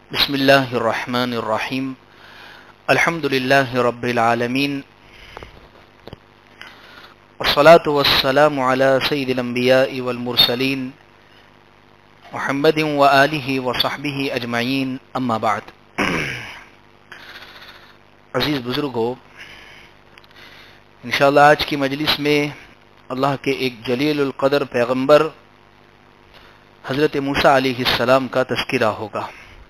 بسم اللہ الرحمن الرحیم الحمد للہ رب العالمین والصلاة والسلام علی سید الانبیاء والمرسلین محمد وآلہ وصحبہ اجمعین اما بعد. عزیز بزرگو، انشاءاللہ آج کی مجلس میں اللہ کے ایک جلیل القدر پیغمبر حضرت موسیٰ علیہ السلام کا تذکرہ ہوگا.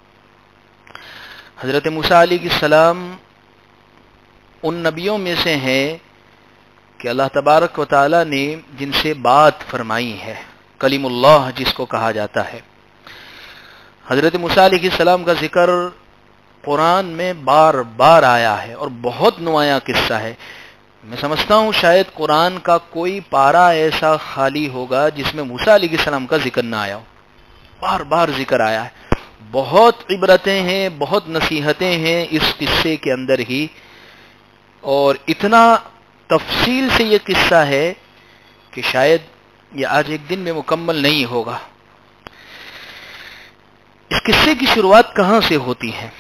حضرت موسیٰ علیہ السلام ان نبیوں میں سے ہیں کہ اللہ تبارک و تعالی نے جن سے بات فرمائی ہے، کلیم اللہ جس کو کہا جاتا ہے. حضرت موسیٰ علیہ السلام کا ذکر قرآن میں بار بار آیا ہے اور بہت نمایاں قصہ ہے. میں سمجھتا ہوں شاید قرآن کا کوئی پارہ ایسا خالی ہوگا جس میں موسیٰ علیہ السلام کا ذکر نہ آیا ہو. بار بار ذکر آیا ہے. بہت عبرتیں ہیں، بہت نصیحتیں ہیں اس قصے کے اندر ہی، اور اتنا تفصیل سے یہ قصہ ہے کہ شاید یہ آج ایک دن میں مکمل نہیں ہوگا. اس قصے کی شروعات کہاں سے ہوتی ہے؟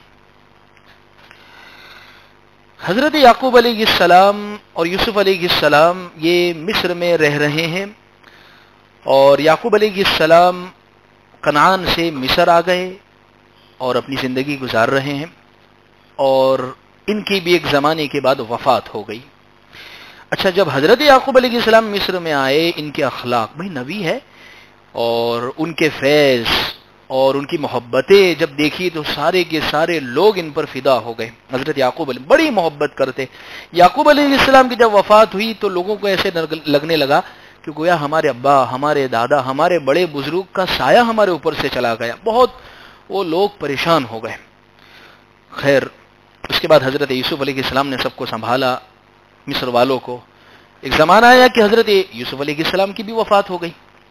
حضرت یعقوب علیہ السلام اور یوسف علیہ السلام یہ مصر میں رہ رہے ہیں، اور یعقوب علیہ السلام کنعان سے مصر آ گئے اور اپنی زندگی گزار رہے ہیں، اور ان کی بھی ایک زمانے کے بعد وفات ہو گئی. اچھا، جب حضرت یعقوب علیہ السلام مصر میں آئے، ان کے اخلاق، بھائی نبی ہے، اور ان کے فیض اور ان کی محبتیں جب دیکھی تو سارے کے سارے لوگ ان پر فدا ہو گئے. حضرت یعقوب علیہ بڑی محبت کرتے. یعقوب علیہ السلام کی جب وفات ہوئی تو لوگوں کو ایسے لگنے لگا کہ گویا ہمارے ابا، ہمارے دادا، ہمارے بڑے بزرگ کا سایہ ہمارے اوپر سے چلا گیا. بہت وہ لوگ پریشان ہو گئے. خیر، اس کے بعد حضرت یوسف علیہ السلام نے سب کو سنبھالا، مصر والوں کو. ایک زمانہ آیا کہ حضرت یوسف علیہ السلام کی بھی وفات ہو گئی.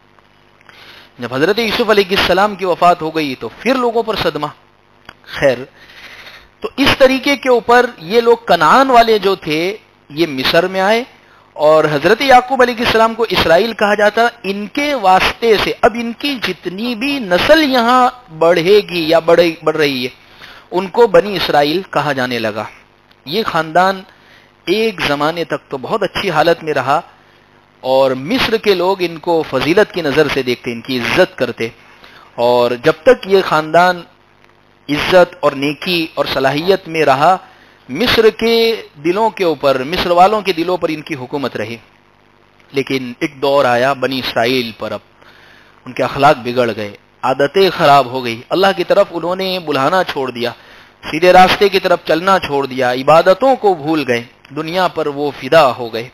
جب حضرت یوسف علیہ السلام کی وفات ہو گئی تو پھر لوگوں پر صدمہ. خیر، تو اس طریقے کے اوپر یہ لوگ کنعان والے جو تھے یہ مصر میں آئے، اور حضرت یعقوب علیہ السلام کو اسرائیل کہا جاتا. ان کے واسطے سے اب ان کی جتنی بھی نسل یہاں بڑھے گی یا بڑھ رہی ہے ان کو بنی اسرائیل کہا جانے لگا. یہ خاندان ایک زمانے تک تو بہت اچھی حالت میں رہا، اور مصر کے لوگ ان کو فضیلت کی نظر سے دیکھتے، ان کی عزت کرتے. اور جب تک یہ خاندان عزت اور نیکی اور صلاحیت میں رہا، مصر کے دلوں کے اوپر، مصر والوں کے دلوں پر ان کی حکومت رہی. لیکن ایک دور آیا بنی اسرائیل پر، اب ان کے اخلاق بگڑ گئے، عادتیں خراب ہو گئی. اللہ کی طرف انہوں نے بلانا چھوڑ دیا، سیدھے راستے کی طرف چلنا چھوڑ دیا، عبادتوں کو بھول گئے، دنیا پر وہ فدا ہو گئے.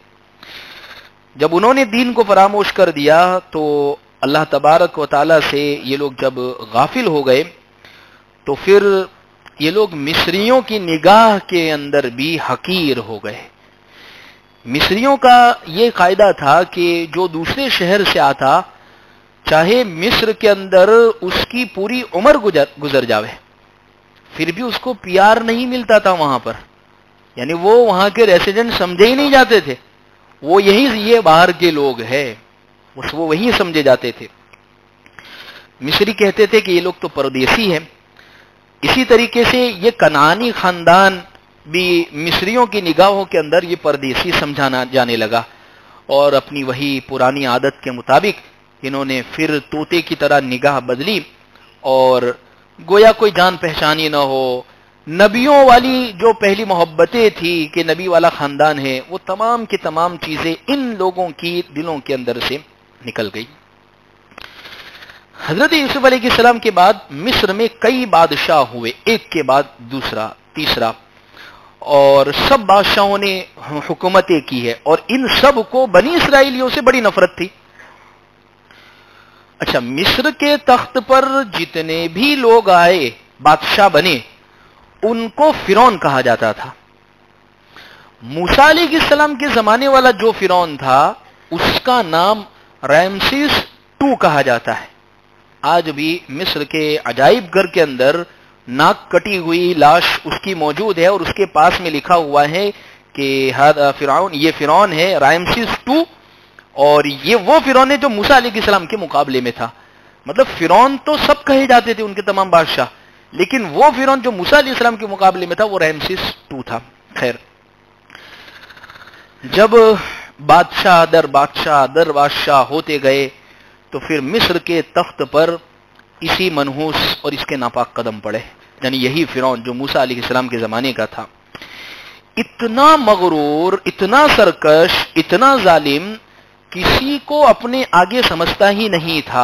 جب انہوں نے دین کو فراموش کر دیا تو اللہ تبارک و تعالی سے یہ لوگ جب غافل ہو گئے تو پھر یہ لوگ مصریوں کی نگاہ کے اندر بھی حقیر ہو گئے. مصریوں کا یہ قاعدہ تھا کہ جو دوسرے شہر سے آتا، چاہے مصر کے اندر اس کی پوری عمر گزر جاوے، پھر بھی اس کو پیار نہیں ملتا تھا وہاں پر. یعنی وہ وہاں کے ریسیڈنٹ سمجھے ہی نہیں جاتے تھے، وہ یہ باہر کے لوگ ہیں، وہ وہی سمجھے جاتے تھے. مصری کہتے تھے کہ یہ لوگ تو پردیسی ہیں. اسی طریقے سے یہ کنعانی خاندان بھی مصریوں کی نگاہوں کے اندر یہ پردیسی سمجھانا جانے لگا، اور اپنی وہی پرانی عادت کے مطابق انہوں نے پھر طوطے کی طرح نگاہ بدلی، اور گویا کوئی جان پہچانی نہ ہو. نبیوں والی جو پہلی محبتیں تھی کہ نبی والا خاندان ہے، وہ تمام کی تمام چیزیں ان لوگوں کی دلوں کے اندر سے نکل گئی. حضرت یوسف علیہ السلام کے بعد مصر میں کئی بادشاہ ہوئے، ایک کے بعد دوسرا، تیسرا، اور سب بادشاہوں نے حکومتیں کی ہے، اور ان سب کو بنی اسرائیلیوں سے بڑی نفرت تھی. اچھا، مصر کے تخت پر جتنے بھی لوگ آئے، بادشاہ بنے، ان کو فرعون کہا جاتا تھا. موسیٰ علیہ السلام کے زمانے والا جو فرعون تھا اس کا نام رامسیس II کہا جاتا ہے. آج بھی مصر کے عجائب گھر کے اندر ناک کٹی ہوئی لاش اس کی موجود ہے، اور اس کے پاس میں لکھا ہوا ہے کہ فرعون، یہ فرعون ہے رامسیس II، اور یہ وہ فرعون ہے جو موسیٰ علیہ السلام کے مقابلے میں تھا. مطلب فرعون تو سب کہے جاتے تھے ان کے تمام بادشاہ، لیکن وہ فرعون جو موسیٰ علیہ السلام کے مقابلے میں تھا وہ رحمسیس 2 تھا. خیر، جب بادشاہ در بادشاہ ہوتے گئے تو پھر مصر کے تخت پر اسی منحوس اور اس کے ناپاک قدم پڑے، یعنی یہی فرعون جو موسیٰ علیہ السلام کے زمانے کا تھا. اتنا مغرور، اتنا سرکش، اتنا ظالم، کسی کو اپنے آگے سمجھتا ہی نہیں تھا.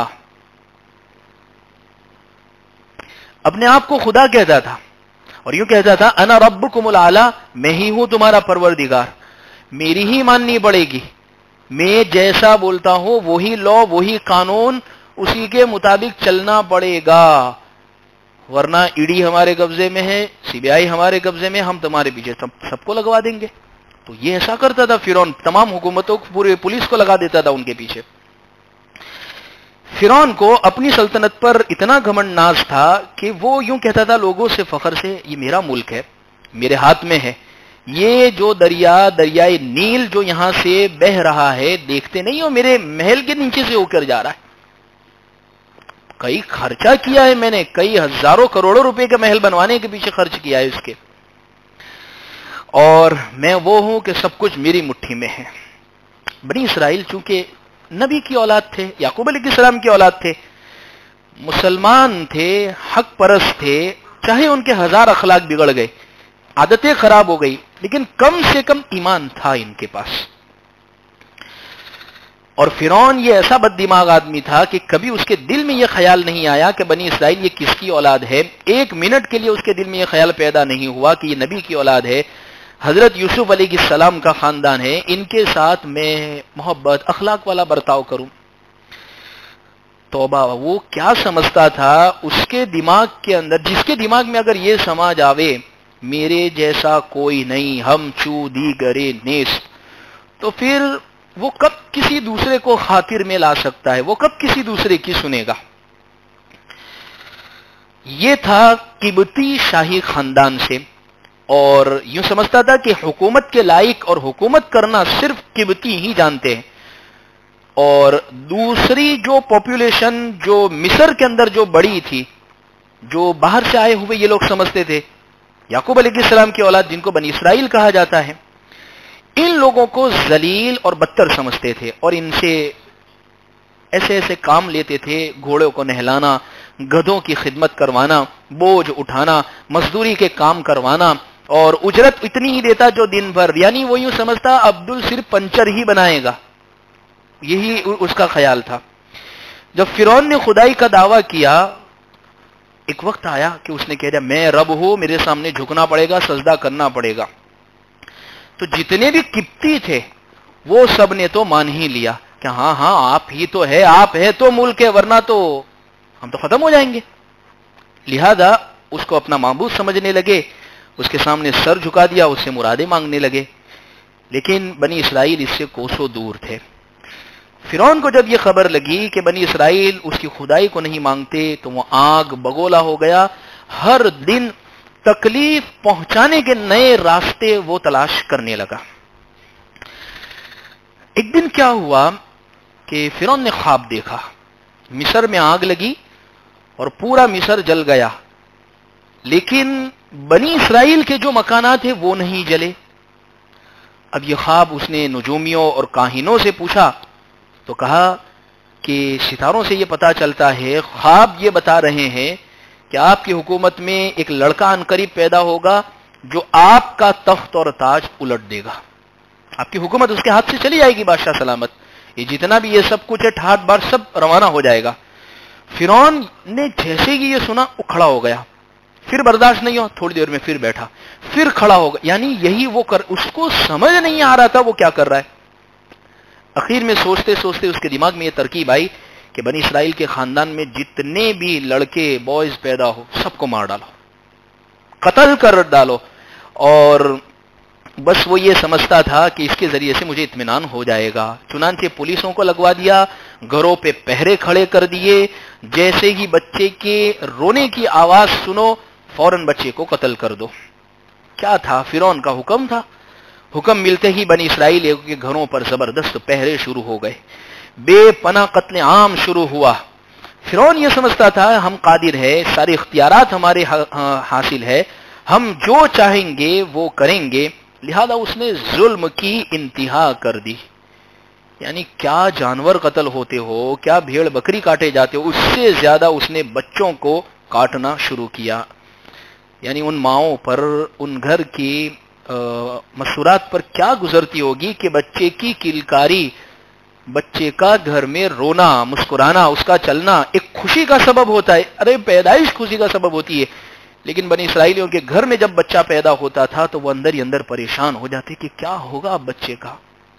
اپنے آپ کو خدا کہتا تھا اور یوں کہتا تھا انا ربکم الاعلی، میں ہی ہوں تمہارا پروردگار، میری ہی ماننی پڑے گی، میں جیسا بولتا ہوں وہی لا، وہی قانون، اسی کے مطابق چلنا پڑے گا، ورنہ ایڈی ہمارے قبضے میں ہے، سی بی آئی ہمارے قبضے میں، ہم تمہارے پیچھے سب کو لگوا دیں گے. تو یہ ایسا کرتا تھا فرعون، تمام حکومتوں کو، پورے پولیس کو لگا دیتا تھا ان کے پیچھے. فرعون کو اپنی سلطنت پر اتنا گھمنڈ ناز تھا کہ وہ یوں کہتا تھا لوگوں سے فخر سے، یہ میرا ملک ہے، میرے ہاتھ میں ہے، یہ جو دریائے نیل جو یہاں سے بہ رہا ہے دیکھتے نہیں ہو، میرے محل کے نیچے سے ہو کر جا رہا ہے. کئی خرچہ کیا ہے میں نے، کئی ہزاروں کروڑوں روپے کا محل بنوانے کے پیچھے خرچ کیا ہے اس کے، اور میں وہ ہوں کہ سب کچھ میری مٹھی میں ہے. بنی اسرائیل چونکہ نبی کی اولاد تھے، یعقوب علیہ السلام کی اولاد تھے، مسلمان تھے، حق پرست تھے، چاہے ان کے 1000 اخلاق بگڑ گئے، عادتیں خراب ہو گئی، لیکن کم سے کم ایمان تھا ان کے پاس. اور فرعون یہ ایسا بد دماغ آدمی تھا کہ کبھی اس کے دل میں یہ خیال نہیں آیا کہ بنی اسرائیل یہ کس کی اولاد ہے. ایک منٹ کے لیے اس کے دل میں یہ خیال پیدا نہیں ہوا کہ یہ نبی کی اولاد ہے، حضرت یوسف علیہ السلام کا خاندان ہے، ان کے ساتھ میں محبت، اخلاق والا برتاؤ کروں. توبہ، وہ کیا سمجھتا تھا اس کے دماغ کے اندر، جس کے دماغ میں اگر یہ سمجھ آوے میرے جیسا کوئی نہیں، ہم چو دیگرے نیست، تو پھر وہ کب کسی دوسرے کو خاطر میں لا سکتا ہے، وہ کب کسی دوسرے کی سنے گا. یہ تھا قبطی شاہی خاندان سے، اور یوں سمجھتا تھا کہ حکومت کے لائق اور حکومت کرنا صرف قبطی ہی جانتے ہیں. اور دوسری جو پاپولیشن جو مصر کے اندر جو بڑی تھی، جو باہر سے آئے ہوئے یہ لوگ سمجھتے تھے، یعقوب علیہ السلام کی اولاد جن کو بنی اسرائیل کہا جاتا ہے، ان لوگوں کو ذلیل اور بدتر سمجھتے تھے اور ان سے ایسے ایسے کام لیتے تھے، گھوڑوں کو نہلانا، گدھوں کی خدمت کروانا، بوجھ اٹھانا، مزدوری کے کام کروانا، اور اجرت اتنی ہی دیتا جو دن بھر، یعنی وہ یوں سمجھتا عبدل صرف پنچر ہی بنائے گا، یہی اس کا خیال تھا. جب فرعون نے خدائی کا دعویٰ کیا، ایک وقت آیا کہ اس نے کہہ دیا میں رب ہوں، میرے سامنے جھکنا پڑے گا، سجدہ کرنا پڑے گا. تو جتنے بھی قبطی تھے وہ سب نے تو مان ہی لیا کہ ہاں آپ ہی تو ہے، آپ ہے تو ملک ہے، ورنہ تو ہم تو ختم ہو جائیں گے. لہذا اس کو اپنا معبود سمجھنے لگے، اس کے سامنے سر جھکا دیا، اس سے مرادیں مانگنے لگے. لیکن بنی اسرائیل اس سے کوسوں دور تھے. فرعون کو جب یہ خبر لگی کہ بنی اسرائیل اس کی خدائی کو نہیں مانگتے تو وہ آگ بگولا ہو گیا. ہر دن تکلیف پہنچانے کے نئے راستے وہ تلاش کرنے لگا. ایک دن کیا ہوا کہ فرعون نے خواب دیکھا، مصر میں آگ لگی اور پورا مصر جل گیا، لیکن بنی اسرائیل کے جو مکانات ہیں وہ نہیں جلے. اب یہ خواب اس نے نجومیوں اور کاہنوں سے پوچھا تو کہا کہ ستاروں سے یہ پتا چلتا ہے، خواب یہ بتا رہے ہیں کہ آپ کی حکومت میں ایک لڑکا عنقریب پیدا ہوگا جو آپ کا تخت اور تاج الٹ دے گا، آپ کی حکومت اس کے ہاتھ سے چلی جائے گی، بادشاہ سلامت، یہ جتنا بھی یہ سب کچھ ہے ٹھاٹ بار سب روانہ ہو جائے گا. فرعون نے جیسے ہی یہ سنا وہ کھڑا ہو گیا، پھر برداشت نہیں ہوا، تھوڑی دیر میں پھر بیٹھا، پھر کھڑا ہو گیا، یعنی یہی وہ اس کو سمجھ نہیں آ رہا تھا وہ کیا کر رہا ہے. اخیر میں سوچتے سوچتے اس کے دماغ میں یہ ترکیب آئی کہ بنی اسرائیل کے خاندان میں جتنے بھی لڑکے بوائز پیدا ہو سب کو مار ڈالو، قتل کر ڈالو. اور بس وہ یہ سمجھتا تھا کہ اس کے ذریعے سے مجھے اطمینان ہو جائے گا. چنانچہ پولیسوں کو لگوا دیا، گھروں پہ پہرے کھڑے کر دیے، جیسے ہی بچے کے رونے کی آواز سنو فوراً بچے کو قتل کر دو. کیا تھا؟ فرعون کا حکم تھا. حکم ملتے ہی بنی اسرائیل کے گھروں پر زبردست پہرے شروع ہو گئے، بے پناہ قتل عام شروع ہوا. فرعون یہ سمجھتا تھا ہم قادر ہے، سارے اختیارات ہمارے حاصل ہے، ہم جو چاہیں گے وہ کریں گے، لہذا اس نے ظلم کی انتہا کر دی. یعنی کیا جانور قتل ہوتے ہو، کیا بھیڑ بکری کاٹے جاتے ہو، اس سے زیادہ اس نے بچوں کو کاٹنا شروع کیا. یعنی ان ماؤں پر، ان گھر کی مسورات پر کیا گزرتی ہوگی کہ بچے کی کلکاری، بچے کا گھر میں رونا، مسکرانا، اس کا چلنا ایک خوشی کا سبب ہوتا ہے. ارے پیدائش خوشی کا سبب ہوتی ہے، لیکن بنی اسرائیلیوں کے گھر میں جب بچہ پیدا ہوتا تھا تو وہ اندر ہی اندر پریشان ہو جاتے کہ کیا ہوگا اب بچے کا.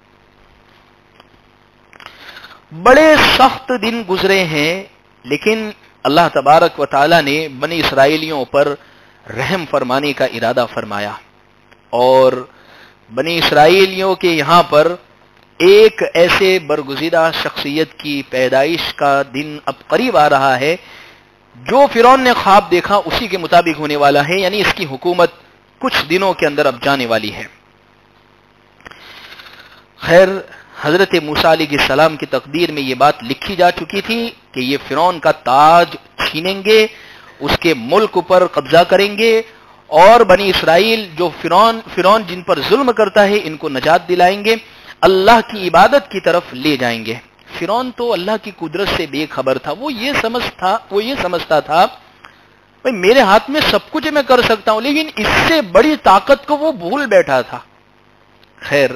بڑے سخت دن گزرے ہیں، لیکن اللہ تبارک و تعالی نے بنی اسرائیلیوں پر رحم فرمانے کا ارادہ فرمایا، اور بنی اسرائیلیوں کے یہاں پر ایک ایسے برگزیدہ شخصیت کی پیدائش کا دن اب قریب آ رہا ہے جو فرعون نے خواب دیکھا اسی کے مطابق ہونے والا ہے. یعنی اس کی حکومت کچھ دنوں کے اندر اب جانے والی ہے. خیر، حضرت موسیٰ علیہ السلام کی تقدیر میں یہ بات لکھی جا چکی تھی کہ یہ فرعون کا تاج چھینیں گے، اس کے ملک پر قبضہ کریں گے، اور بنی اسرائیل جو فرعون جن پر ظلم کرتا ہے ان کو نجات دلائیں گے، اللہ کی عبادت کی طرف لے جائیں گے. فرعون تو اللہ کی قدرت سے بے خبر تھا. وہ یہ سمجھتا تھا بھئی میرے ہاتھ میں سب کچھ میں کر سکتا ہوں، لیکن اس سے بڑی طاقت کو وہ بھول بیٹھا تھا. خیر،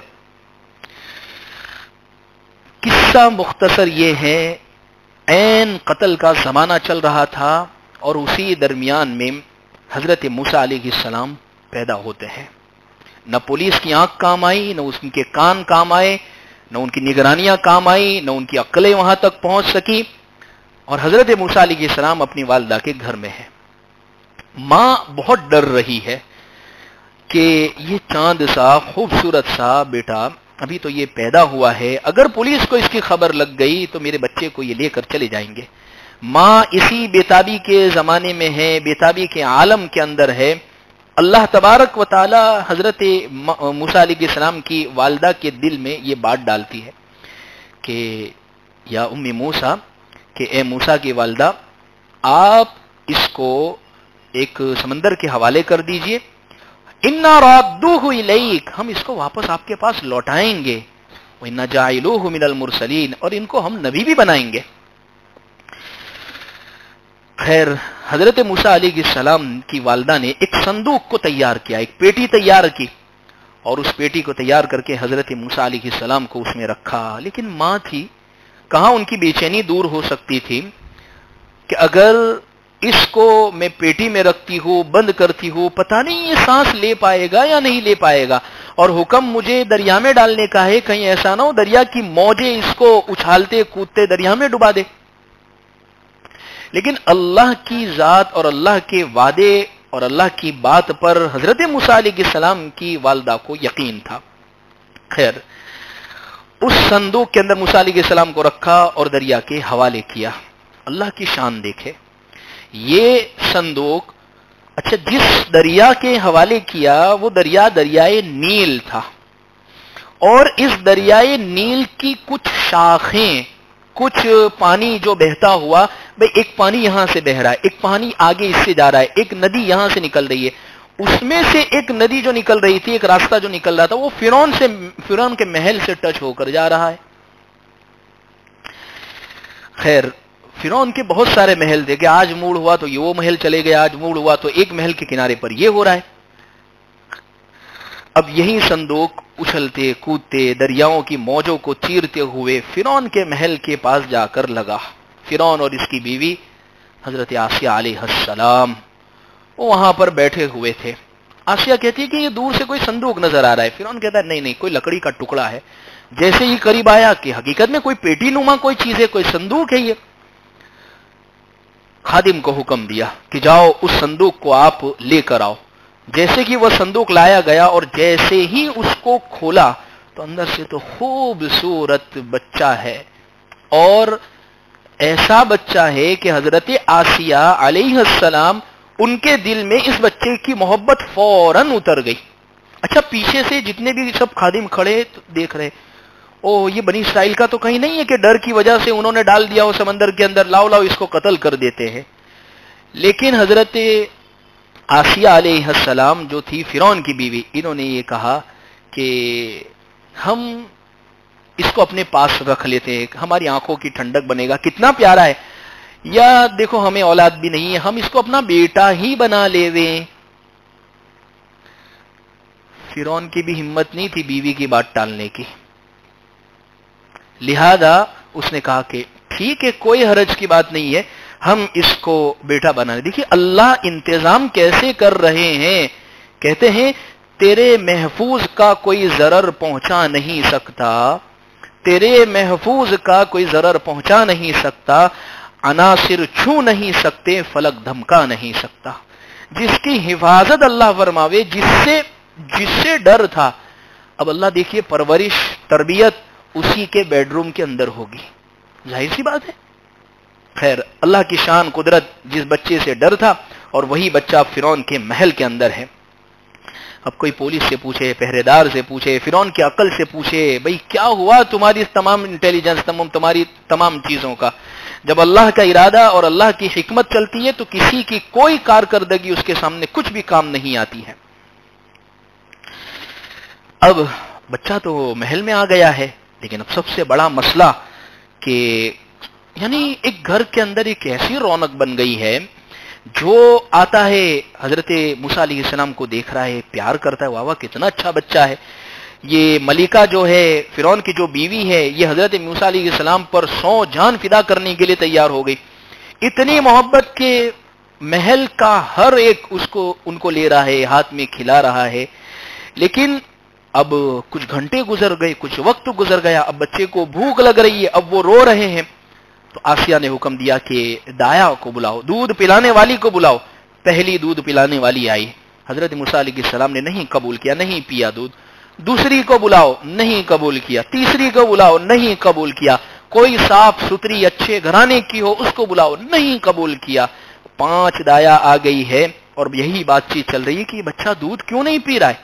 قصہ مختصر یہ ہے، عین قتل کا زمانہ چل رہا تھا، اور اسی درمیان میں حضرت موسیٰ علیہ السلام پیدا ہوتے ہیں. نہ پولیس کی آنکھ کام آئی، نہ ان کے کان کام آئے، نہ ان کی نگرانیاں کام آئی، نہ ان کی عقلیں وہاں تک پہنچ سکی، اور حضرت موسیٰ علیہ السلام اپنی والدہ کے گھر میں ہیں. ماں بہت ڈر رہی ہے کہ یہ چاند سا خوبصورت سا بیٹا ابھی تو یہ پیدا ہوا ہے، اگر پولیس کو اس کی خبر لگ گئی تو میرے بچے کو یہ لے کر چلے جائیں گے. ماں اسی بیتابی کے زمانے میں ہے، بیتابی کے عالم کے اندر ہے. اللہ تبارک و تعالی حضرت موسیٰ علیہ السلام کی والدہ کے دل میں یہ بات ڈالتی ہے کہ یا ام موسیٰ، کہ اے موسیٰ کی والدہ، آپ اس کو ایک سمندر کے حوالے کر دیجئے، اِنَّا رَادُّوهُ إِلَيْكَ، ہم اس کو واپس آپ کے پاس لوٹائیں گے، وَإِنَّا جَاعِلُوهُ مِنَ الْمُرْسَلِينَ، اور ان کو ہم نبی بھی بنائیں گے. خیر، حضرت موسیٰ علیہ السلام کی والدہ نے ایک صندوق کو تیار کیا، ایک پیٹی تیار کی، اور اس پیٹی کو تیار کر کے حضرت موسیٰ علیہ السلام کو اس میں رکھا. لیکن ماں تھی، کہاں ان کی بے چینی دور ہو سکتی تھی کہ اگر اس کو میں پیٹی میں رکھتی ہوں، بند کرتی ہوں، پتہ نہیں یہ سانس لے پائے گا یا نہیں لے پائے گا، اور حکم مجھے دریا میں ڈالنے کا ہے، کہیں ایسا نہ ہو دریا کی موجیں اس کو اچھالتے کودتے دریا میں ڈبا دے. لیکن اللہ کی ذات اور اللہ کے وعدے اور اللہ کی بات پر حضرت موسیٰ علیہ السلام کی والدہ کو یقین تھا. خیر، اس صندوق کے اندر موسیٰ علیہ السلام کو رکھا اور دریا کے حوالے کیا. اللہ کی شان دیکھے، یہ صندوق، اچھا جس دریا کے حوالے کیا وہ دریا دریائے نیل تھا، اور اس دریائے نیل کی کچھ شاخیں، کچھ پانی جو بہتا ہوا، بھئی ایک پانی یہاں سے بہ رہا ہے، ایک پانی آگے اس سے جا رہا ہے، ایک ندی یہاں سے نکل رہی ہے. اس میں سے ایک ندی جو نکل رہی تھی، ایک راستہ جو نکل رہا تھا، وہ فرعون کے محل سے ٹچ ہو کر جا رہا ہے. خیر، فرعون کے بہت سارے محل تھے کہ آج موڑ ہوا تو یہ وہ محل چلے گئے، آج موڑ ہوا تو ایک محل کے کنارے پر یہ ہو رہا ہے. اب یہی صندوق اچھلتے کودتے دریاؤں کی موجوں کو چیرتے ہوئے فرعون کے محل کے پاس جا کر لگا. فرعون اور اس کی بیوی حضرت آسیہ علیہ السلام وہ وہاں پر بیٹھے ہوئے تھے. آسیہ کہتی ہے کہ یہ دور سے کوئی صندوق نظر آ رہا ہے. فرعون کہتا ہے نہیں کوئی لکڑی کا ٹکڑا ہے. جیسے ہی قریب آیا کہ حقیقت میں کوئی پیٹی نما کوئی چیز ہے، کوئی صندوق ہے. یہ خادم کو حکم دیا کہ جاؤ اس صندوق کو آپ لے کر آؤ. جیسے کہ وہ صندوق لایا گیا اور جیسے ہی اس کو کھولا تو اندر سے تو خوبصورت بچہ ہے، اور ایسا بچہ ہے کہ حضرت آسیہ علیہ السلام ان کے دل میں اس بچے کی محبت فوراً اتر گئی. اچھا پیچھے سے جتنے بھی سب خادم کھڑے دیکھ رہے، او یہ بنی اسرائیل کا تو کہیں نہیں ہے کہ ڈر کی وجہ سے انہوں نے ڈال دیا ہو سمندر کے اندر، لاؤ لاؤ اس کو قتل کر دیتے ہیں. لیکن حضرت آسیہ علیہ السلام جو تھی فرعون کی بیوی، انہوں نے یہ کہا کہ ہم اس کو اپنے پاس رکھ لیتے ہیں، ہماری آنکھوں کی ٹھنڈک بنے گا، کتنا پیارا ہے، یا دیکھو ہمیں اولاد بھی نہیں ہے، ہم اس کو اپنا بیٹا ہی بنا لیویں. فرعون کی بھی ہمت نہیں تھی بیوی کی بات ٹالنے کی، لہذا اس نے کہا کہ ٹھیک ہے کوئی حرج کی بات نہیں ہے، ہم اس کو بیٹا بنا لیں. دیکھیے اللہ انتظام کیسے کر رہے ہیں. کہتے ہیں تیرے محفوظ کا کوئی ضرر پہنچا نہیں سکتا، تیرے محفوظ کا کوئی ضرر پہنچا نہیں سکتا، عناصر چھو نہیں سکتے، فلک دھمکا نہیں سکتا. جس کی حفاظت اللہ فرماوے، جس سے ڈر تھا، اب اللہ دیکھیے پرورش تربیت اسی کے بیڈ روم کے اندر ہوگی، ظاہر سی بات ہے. خیر اللہ کی شان قدرت، جس بچے سے ڈر تھا اور وہی بچہ فرعون کے محل کے اندر ہے. اب کوئی پولیس سے پوچھے، پہرے دار سے پوچھے، فرعون کی عقل سے پوچھے، بھئی کیا ہوا تمہاری تمام انٹیلیجنس، تمہاری تمام چیزوں کا. جب اللہ کا ارادہ اور اللہ کی حکمت چلتی ہے تو کسی کی کوئی کارکردگی اس کے سامنے کچھ بھی کام نہیں آتی ہے. اب بچہ تو محل میں آ گیا ہے، لیکن اب سب سے بڑا مسئلہ کہ یعنی ایک گھر کے اندر ایک ایسی رونق بن گئی ہے، جو آتا ہے حضرت موسیٰ علیہ السلام کو دیکھ رہا ہے، پیار کرتا ہے، واہ واہ کتنا اچھا بچہ ہے. یہ ملکہ جو ہے فرعون کی جو بیوی ہے، یہ حضرت موسیٰ علیہ السلام پر 100 جان فدا کرنے کے لیے تیار ہو گئی. اتنی محبت کے محل کا ہر ایک ان کو لے رہا ہے، ہاتھ میں کھلا رہا ہے. لیکن اب کچھ گھنٹے گزر گئے، کچھ وقت گزر گیا، اب بچے کو بھوک لگ رہی ہے، اب وہ رو رہے ہیں. تو آسیہ نے حکم دیا کہ دایا کو بلاؤ، دودھ پلانے والی کو بلاؤ. پہلی دودھ پلانے والی آئی، حضرت موسیٰ علیہ السلام نے نہیں قبول کیا، نہیں پیا دودھ. دوسری کو بلاؤ، نہیں قبول کیا. تیسری کو بلاؤ، نہیں قبول کیا. کوئی صاف ستھری اچھے گھرانے کی ہو اس کو بلاؤ، نہیں قبول کیا. 5 دایا آ گئی ہے اور یہی بات چیت چل رہی ہے کہ یہ بچہ دودھ کیوں نہیں پی رہا ہے.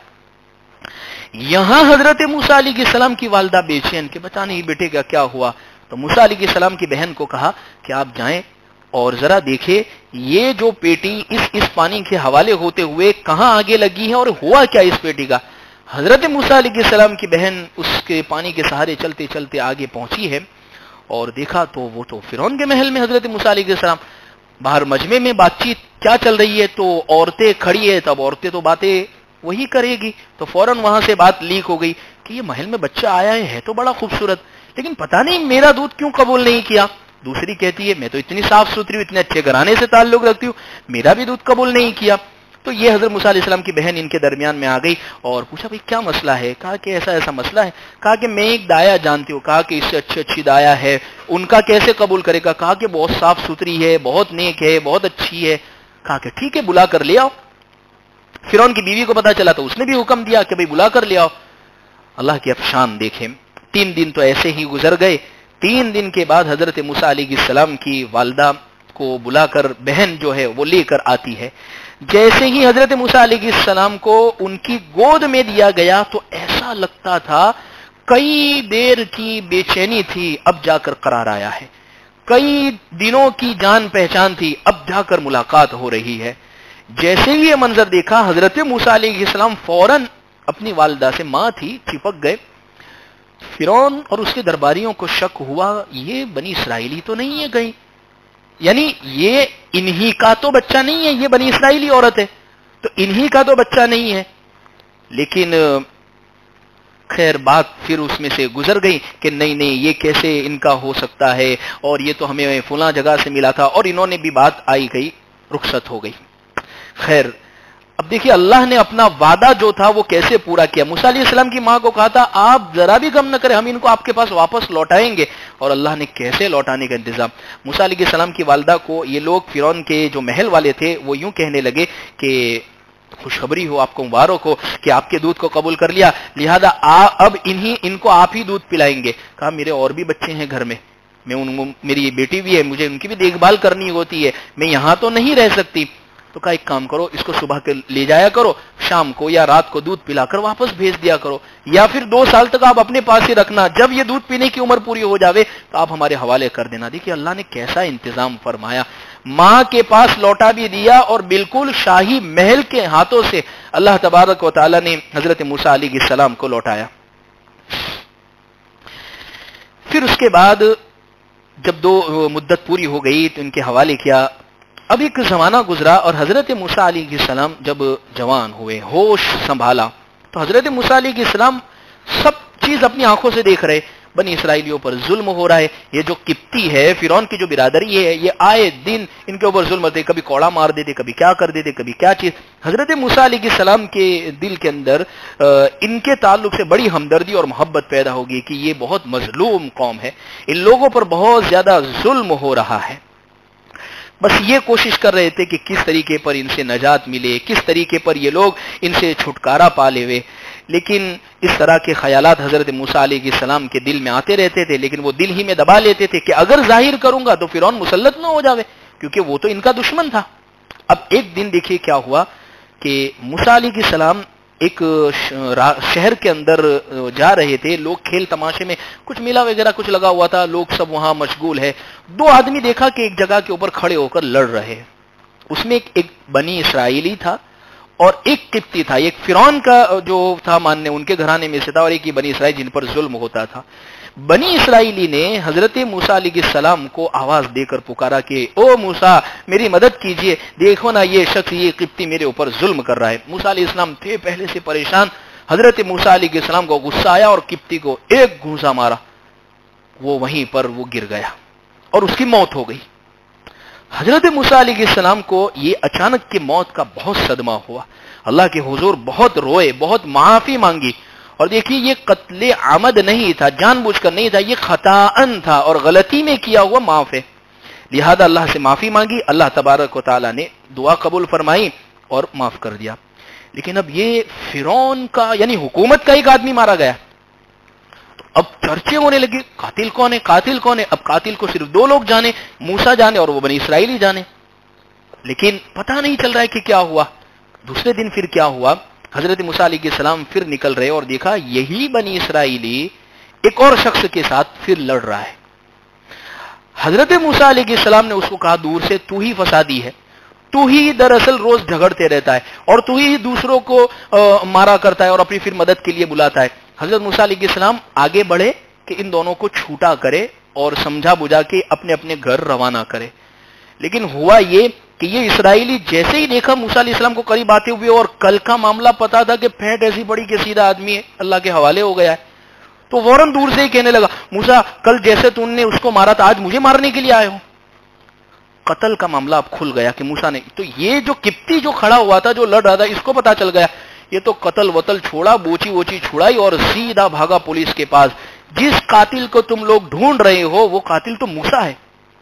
یہاں حضرت موسیٰ علیہ السلام کی والدہ بے چین کہ پتہ نہیں بیٹے کا کیا ہوا. تو موسیٰ علیہ السلام کی بہن کو کہا کہ آپ جائیں اور ذرا دیکھیں یہ جو پیٹی اس پانی کے حوالے ہوتے ہوئے کہاں آگے لگی ہے اور ہوا کیا اس پیٹی کا. حضرت موسیٰ علیہ السلام کی بہن اس کے پانی کے سہارے چلتے چلتے آگے پہنچی ہے اور دیکھا تو وہ تو فرعون کے محل میں حضرت موسیٰ علیہ السلام. باہر مجمع میں بات چیت کیا چل رہی ہے، تو عورتیں کھڑی ہے. تب عورتیں تو باتیں وہی کرے گی، تو فوراً وہاں سے بات لیک ہو گئی کہ یہ محل میں بچہ آیا ہے تو بڑا خوبصورت، لیکن پتہ نہیں میرا دودھ کیوں قبول نہیں کیا. دوسری کہتی ہے میں تو اتنی صاف ستھری ہوں، اتنے اچھے گھرانے سے تعلق رکھتی ہوں، میرا بھی دودھ قبول نہیں کیا. تو یہ حضرت موسیٰ علیہ السلام کی بہن ان کے درمیان میں آ گئی اور پوچھا بھئی کیا مسئلہ ہے. کہا کہ ایسا مسئلہ ہے. کہا کہ میں ایک دایا جانتی ہوں. کہا کہ اس سے اچھی دایا ہے، ان کا کیسے قبول کرے گا. کہا کہ بہت صاف ستھری ہے، بہت نیک ہے، بہت اچھی ہے. کہا کہ ٹھیک ہے بلا کر لے آؤ. فرعون کی بیوی کو پتا چلا تو اس نے بھی حکم دیا کہ بھئی بلا کر لے آؤ. اللہ کی افشان دیکھیں. 3 دن تو ایسے ہی گزر گئے. 3 دن کے بعد حضرت موسیٰ علیہ السلام کی والدہ کو بلا کر بہن جو ہے وہ لے کر آتی ہے. جیسے ہی حضرت موسیٰ علیہ السلام کو ان کی گود میں دیا گیا تو ایسا لگتا تھا کئی دیر کی بے چینی تھی، اب جا کر قرار آیا ہے. کئی دنوں کی جان پہچان تھی، اب جا کر ملاقات ہو رہی ہے. جیسے ہی یہ منظر دیکھا حضرت موسیٰ علیہ السلام فوراً اپنی والدہ سے، ماں تھی، چپک گئے. فرعون اور اس کے درباریوں کو شک ہوا یہ بنی اسرائیلی تو نہیں ہے کہیں، یعنی یہ انہی کا تو بچہ نہیں ہے، یہ بنی اسرائیلی عورت ہے تو انہی کا تو بچہ نہیں ہے. لیکن خیر بات پھر اس میں سے گزر گئی کہ نہیں یہ کیسے ان کا ہو سکتا ہے، اور یہ تو ہمیں فلاں جگہ سے ملا تھا، اور انہوں نے بھی بات آئی گئی، رخصت ہو گئی. خیر اب دیکھیے اللہ نے اپنا وعدہ جو تھا وہ کیسے پورا کیا. موسیٰ علیہ السلام کی ماں کو کہا تھا آپ ذرا بھی غم نہ کریں، ہم ان کو آپ کے پاس واپس لوٹائیں گے، اور اللہ نے کیسے لوٹانے کا انتظام. موسیٰ علیہ السلام کی والدہ کو یہ لوگ فرعون کے جو محل والے تھے وہ یوں کہنے لگے کہ خوشخبری ہو آپ کو، مبارک ہو کہ آپ کے دودھ کو قبول کر لیا، لہذا اب ان کو آپ ہی دودھ پلائیں گے. کہا میرے اور بھی بچے ہیں گھر میں، میری بیٹی بھی ہے، مجھے ان کی بھی دیکھ بھال کرنی ہوتی ہے، میں یہاں تو نہیں رہ سکتی. تو کہا ایک کام کرو، اس کو صبح کے لے جایا کرو، شام کو یا رات کو دودھ پلا کر واپس بھیج دیا کرو، یا پھر 2 سال تک آپ اپنے پاس ہی رکھنا، جب یہ دودھ پینے کی عمر پوری ہو جاوے تو آپ ہمارے حوالے کر دینا۔ دیکھیے اللہ نے کیسا انتظام فرمایا، ماں کے پاس لوٹا بھی دیا اور بالکل شاہی محل کے ہاتھوں سے اللہ تبارک و تعالی نے حضرت موسیٰ علیہ السلام کو لوٹایا۔ پھر اس کے بعد جب 2 مدت پوری ہو گئی تو ان کے حوالے کیا۔ اب ایک زمانہ گزرا اور حضرت موسیٰ علیہ السلام جب جوان ہوئے، ہوش سنبھالا، تو حضرت موسیٰ علیہ السلام سب چیز اپنی آنکھوں سے دیکھ رہے، بنی اسرائیلیوں پر ظلم ہو رہا ہے، یہ جو قبطی ہے، فرعون کی جو برادری ہے، یہ آئے دن ان کے اوپر ظلم ہوتے، کبھی کوڑا مار دیتے، کبھی کیا کر دیتے، کبھی کیا چیز۔ حضرت موسیٰ علیہ السلام کے دل کے اندر ان کے تعلق سے بڑی ہمدردی اور محبت پیدا ہوگی کہ یہ بہت مظلوم قوم ہے، ان لوگوں پر بہت زیادہ ظلم ہو رہا ہے۔ بس یہ کوشش کر رہے تھے کہ کس طریقے پر ان سے نجات ملے، کس طریقے پر یہ لوگ ان سے چھٹکارا پا لے ہوئے، لیکن اس طرح کے خیالات حضرت موسیٰ علیہ السلام کے دل میں آتے رہتے تھے، لیکن وہ دل ہی میں دبا لیتے تھے کہ اگر ظاہر کروں گا تو فرعون مسلط نہ ہو جاوے، کیونکہ وہ تو ان کا دشمن تھا۔ اب ایک دن دیکھیے کیا ہوا کہ موسیٰ علیہ السلام ایک شہر کے اندر جا رہے تھے، لوگ کھیل تماشے میں کچھ میلہ وغیرہ کچھ لگا ہوا تھا، لوگ سب وہاں مشغول ہے۔ 2 آدمی دیکھا کہ ایک جگہ کے اوپر کھڑے ہو کر لڑ رہے، اس میں ایک بنی اسرائیلی تھا اور ایک قبطی تھا، ایک فرعون کا جو تھا ماننے ان کے گھرانے میں سے تھا، اور ایک ہی بنی اسرائیل جن پر ظلم ہوتا تھا۔ بنی اسرائیلی نے حضرت موسیٰ علیہ السلام کو آواز دے کر پکارا کہ او موسیٰ میری مدد کیجئے، دیکھو نا یہ شخص یہ قبطی میرے اوپر ظلم کر رہا ہے۔ موسیٰ علیہ السلام تھے پہلے سے پریشان، حضرت موسیٰ علیہ السلام کو غصہ آیا اور قبطی کو ایک گھونسا مارا، وہ وہیں پر وہ گر گیا اور اس کی موت ہو گئی۔ حضرت موسیٰ علیہ السلام کو یہ اچانک کی موت کا بہت صدمہ ہوا، اللہ کے حضور بہت روئے، بہت معافی مانگی، اور دیکھیے یہ قتل عمد نہیں تھا، جان بوجھ کر نہیں تھا، یہ خطاً تھا اور غلطی میں کیا ہوا معاف ہے، لہذا اللہ سے معافی مانگی، اللہ تبارک و تعالی نے دعا قبول فرمائی اور معاف کر دیا۔ لیکن اب یہ فرعون کا یعنی حکومت کا ایک آدمی مارا گیا، تو اب چرچے ہونے لگے قاتل کون ہے، قاتل کون ہے۔ اب قاتل کو صرف 2 لوگ جانے، موسیٰ جانے اور وہ بنی اسرائیلی جانے، لیکن پتہ نہیں چل رہا ہے کہ کیا ہوا۔ دوسرے دن پھر کیا ہوا، حضرت موسیٰ علیہ السلام پھر نکل رہے اور دیکھا یہی بنی اسرائیلی ایک اور شخص کے ساتھ پھر لڑ رہا ہے۔ حضرت موسیٰ علیہ السلام نے اس کو کہا دور سے، تو ہی فسادی ہے، تو ہی دراصل روز جھگڑتے رہتا ہے اور تو ہی دوسروں کو مارا کرتا ہے اور اپنی پھر مدد کے لیے بلاتا ہے۔ حضرت موسیٰ علیہ السلام آگے بڑھے کہ ان دونوں کو چھوٹا کرے اور سمجھا بجھا کے اپنے اپنے گھر روانہ کرے، لیکن ہوا یہ کہ یہ اسرائیلی جیسے ہی دیکھا موسیٰ علیہ السلام کو قریب آتے ہوئے اور کل کا معاملہ پتا تھا کہ پھینٹ ایسی بڑی کہ سیدھا آدمی ہے، اللہ کے حوالے ہو گیا ہے، تو فوراً دور سے ہی کہنے لگا موسیٰ کل جیسے تم نے اس کو مارا تھا آج مجھے مارنے کے لیے آئے ہو۔ قتل کا معاملہ اب کھل گیا کہ موسیٰ نے، تو یہ جو قبطی جو کھڑا ہوا تھا جو لڑ رہا تھا اس کو پتا چل گیا، یہ تو قتل وتل چھوڑا، بوچی ووچی چھڑائی اور سیدھا بھاگا پولیس کے پاس، جس قاتل کو تم لوگ ڈھونڈ رہے ہو وہ قاتل تو موسیٰ ہے۔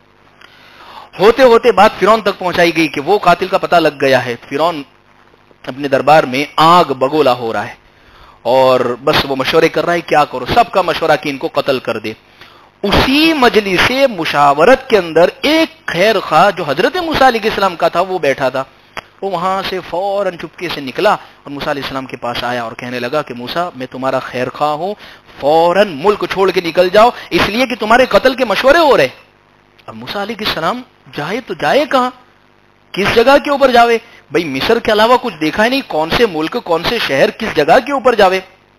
ہوتے ہوتے بات فرعون تک پہنچائی گئی کہ وہ قاتل کا پتہ لگ گیا ہے۔ فرعون اپنے دربار میں آگ بگولا ہو رہا ہے اور بس وہ مشورے کر رہا ہے کیا کرو، سب کا مشورہ کہ ان کو قتل کر دے۔ اسی مجلس مشاورت کے اندر ایک خیر خواہ جو حضرت موسیٰ علیہ السلام کا تھا وہ بیٹھا تھا، وہ وہاں سے فوراً چپکے سے نکلا اور موسیٰ علیہ السلام کے پاس آیا اور کہنے لگا کہ موسیٰ میں تمہارا خیر خواہ ہوں، فوراً ملک چھوڑ کے نکل جاؤ اس لیے کہ تمہارے قتل کے مشورے ہو رہے۔ اب موسیٰ علیہ السلام جائے تو جائے کہاں، کس جگہ کے اوپر جاوے، بھئی مصر کے علاوہ کچھ دیکھا ہی نہیں، کون سے ملک کون سے شہر کس جگہ کے اوپر جاوے۔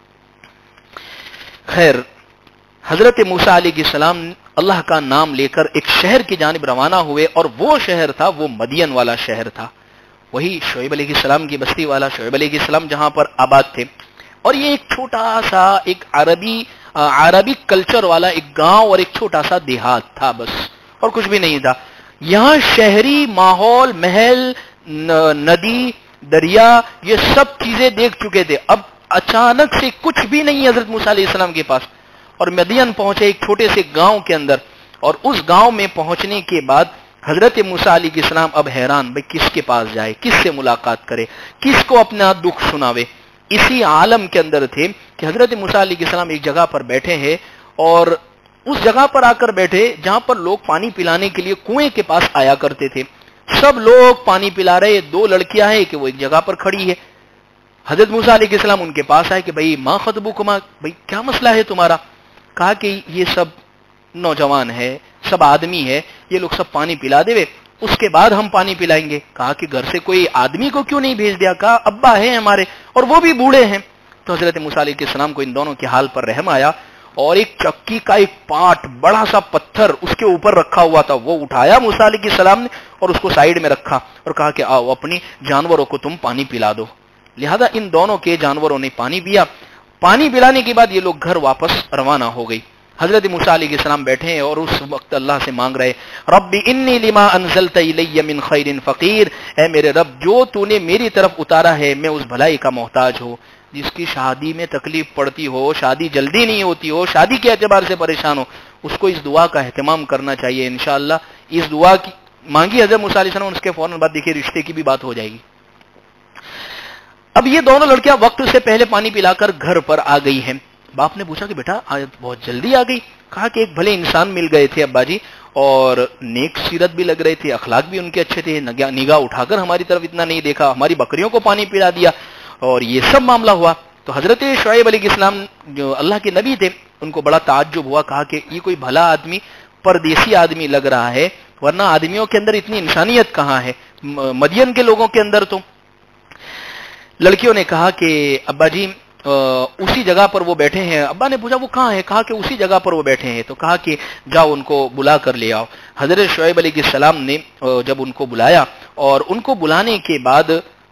خیر حضرت موسیٰ علیہ السلام اللہ کا نام لے کر ایک شہر کی جانب روانہ ہوئے اور وہ شہر تھا وہ مدین والا شہر تھا، وہی شعیب علیہ السلام کی بستی والا شعیب علیہ السلام جہاں پر آباد تھے، اور یہ ایک چھوٹا سا ایک عربی کلچر والا ایک گاؤں اور ایک چھوٹا سا دیہات تھا بس، اور کچھ بھی نہیں تھا۔ یہاں شہری ماحول، محل، ندی، دریا، یہ سب چیزیں دیکھ چکے تھے، اب اچانک سے کچھ بھی نہیں حضرت موسیٰ علیہ السلام کے پاس، اور مدین پہنچے ایک چھوٹے سے گاؤں کے اندر، اور اس گاؤں میں پہنچنے کے بعد حضرت موسیٰ علیہ السلام اب حیران، بھئی کس کے پاس جائے، کس سے ملاقات کرے، کس کو اپنا دکھ سناوے۔ اسی عالم کے اندر تھے کہ حضرت موسیٰ علیہ السلام ایک جگہ پر بیٹھے ہیں، اور اس جگہ پر آ کر بیٹھے جہاں پر لوگ پانی پلانے کے لیے کنویں کے پاس آیا کرتے تھے۔ सब लोग पानी पिला रहे, दो लड़कियां हैं कि वो एक जगह पर खड़ी है। हजरत मूसा अलैहिस्सलाम उनके पास आए कि भाई माँ खतबुकुमा, भाई क्या मसला है तुम्हारा? कहा कि ये सब नौजवान है, सब आदमी है, ये लोग सब पानी पिला देवे, उसके बाद हम पानी पिलाएंगे। कहा कि घर से कोई आदमी को क्यों नहीं भेज दिया? कहा अब्बा है हमारे और वो भी बूढ़े हैं। तो हजरत मूसा अलैहिस्सलाम को इन दोनों के हाल पर रहम आया और एक चक्की का एक पाट, बड़ा सा पत्थर उसके ऊपर रखा हुआ था, वो उठाया मूसा अलैहिस्सलाम ने और उसको साइड में रखा और कहा कि आओ अपनी जानवरों को तुम पानी पिला दो। लिहाजा इन दोनों के जानवरों ने पानी पिया। पानी पिलाने के बाद ये लोग घर वापस रवाना हो गई। हजरत मूसा अलैहिस्सलाम बैठे हैं और उस वक्त अल्लाह से मांग रहे, रब्बी इन्नी लिमा अनज़लता इलैया मिन खैरिन फ़कीर, ऐ मेरे रब जो तूने मेरी तरफ उतारा है मैं उस भलाई का मोहताज हूँ। जिसकी शादी में तकलीफ पड़ती हो, शादी जल्दी नहीं होती हो, शादी के एतबार से परेशान हो, उसको इस दुआ का एहतमाम करना चाहिए। इंशाअल्लाह इस दुआ की मांगी हजरत मूसा अलैहिस्सलाम, उसके फौरन बाद देखिए रिश्ते की भी बात हो जाएगी। अब ये दोनों लड़कियां वक्त से पहले पानी पिलाकर घर पर आ गई हैं। बाप ने पूछा कि बेटा आज बहुत जल्दी आ गई? कहा कि एक भले इंसान मिल गए थे अब्बा जी और नेक सीरत भी लग रहे थे, अखलाक भी उनके अच्छे थे, निगाह उठाकर हमारी तरफ इतना नहीं देखा, हमारी बकरियों को पानी पिला दिया और ये सब मामला हुआ। तो हजरत शुएब अलैहिस्सलाम जो अल्लाह के नबी थे उनको बड़ा ताज्जुब हुआ। कहा कि ये कोई भला आदमी, परदेसी आदमी लग रहा है, वरना आदमियों के अंदर इतनी इंसानियत कहाँ है, मदियन के लोगों के अंदर। तो लड़कियों ने कहा कि अब्बा जी उसी जगह पर वो बैठे हैं। अब्बा ने पूछा वो कहाँ है? कहा कि उसी जगह पर वो बैठे हैं। तो कहा कि जाओ उनको बुला कर ले आओ। हजरत शुएब अलैहिस्सलाम ने जब उनको बुलाया और उनको बुलाने के बाद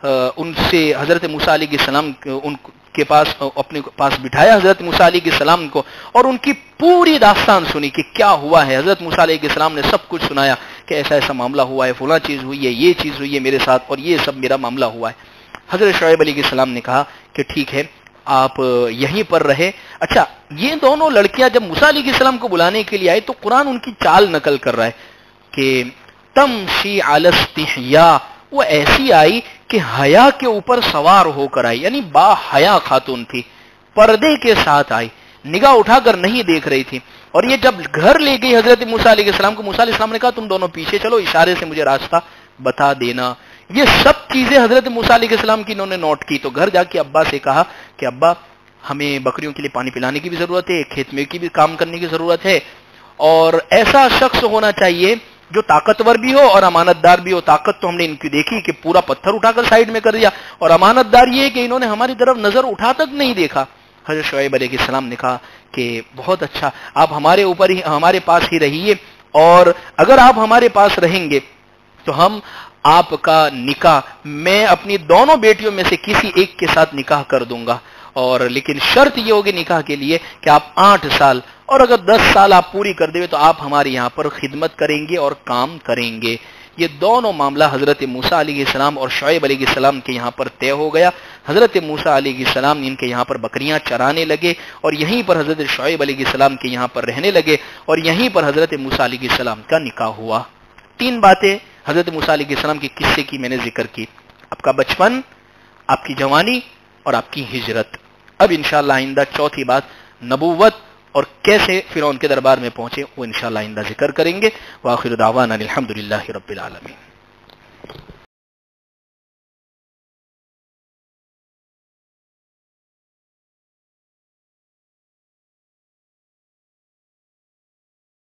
उनसे हजरत मूसा अलैहिस्सलाम उनके पास अपने पास बिठाया हजरत मूसा अलैहिस्सलाम को और उनकी पूरी दास्तान सुनी कि क्या हुआ है। हजरत मूसा अलैहिस्सलाम ने सब कुछ सुनाया कि ऐसा ऐसा मामला हुआ है, फला चीज हुई है, ये चीज हुई है मेरे साथ और ये सब मेरा मामला हुआ है। हजरत शुएब अलैहिस्सलाम ने कहा कि ठीक है आप यहीं पर रहे। अच्छा, ये दोनों लड़कियां जब मूसा अलैहिस्सलाम को बुलाने के लिए आई तो कुरान उनकी चाल नकल कर रहा है कि तमशी अलस्तिहया, वो ऐसी आई कि हया के ऊपर सवार होकर आई, यानी बा हया खातून थी, पर्दे के साथ आई, निगाह उठाकर नहीं देख रही थी। और ये जब घर ले गई हजरत मूसा अलैहिस्सलाम को, मूसा अलैहिस्सलाम ने कहा तुम दोनों पीछे चलो, इशारे से मुझे रास्ता बता देना। ये सब चीजें हजरत मूसा अलैहिस्सलाम की इन्होंने नोट की। तो घर जाके अब्बा से कहा कि अब्बा हमें बकरियों के लिए पानी पिलाने की भी जरूरत है, खेत में की भी काम करने की जरूरत है और ऐसा शख्स होना चाहिए जो ताकतवर भी हो और अमानतदार भी हो। ताकत तो हमने इनकी देखी कि पूरा पत्थर उठाकर साइड में कर दिया और अमानतदार ये कि इन्होंने हमारी तरफ नजर उठा तक नहीं देखा। हजरत शुएब अलैहिस्सलाम ने कहा कि बहुत अच्छा, आप हमारे ऊपर ही हमारे पास ही रहिए और अगर आप हमारे पास रहेंगे तो हम आपका निकाह मैं अपनी दोनों बेटियों में से किसी एक के साथ निकाह कर दूंगा, और लेकिन शर्त ये होगी निकाह के लिए कि आप 8 साल और अगर 10 साल आप पूरी कर देंगे तो आप हमारे यहाँ पर खिदमत करेंगे और काम करेंगे। ये दोनों मामला हजरत मूसा अलैहिस्सलाम और शुएब अलैहिस्सलाम के यहाँ पर तय हो गया। हजरत मूसा अलैहिस्सलाम इनके यहाँ पर बकरियां चराने लगे और यहीं पर हजरत शुएब अलैहिस्सलाम के यहाँ पर रहने लगे और यहीं पर हजरत मूसा अलैहिस्सलाम का निकाह हुआ। 3 बातें हजरत मूसा अलैहिस्सलाम के किस्से की मैंने जिक्र की, आपका बचपन, आपकी जवानी और आपकी हिजरत। अब इंशाअल्लाह आइंदा चौथी बात नबूवत और कैसे फिरौन के दरबार में पहुंचे वो इंशाअल्लाह आइंदा जिक्र करेंगे। व आखिर दावाना अनिल हम्दुलिल्लाहि रब्बिल आलमीन।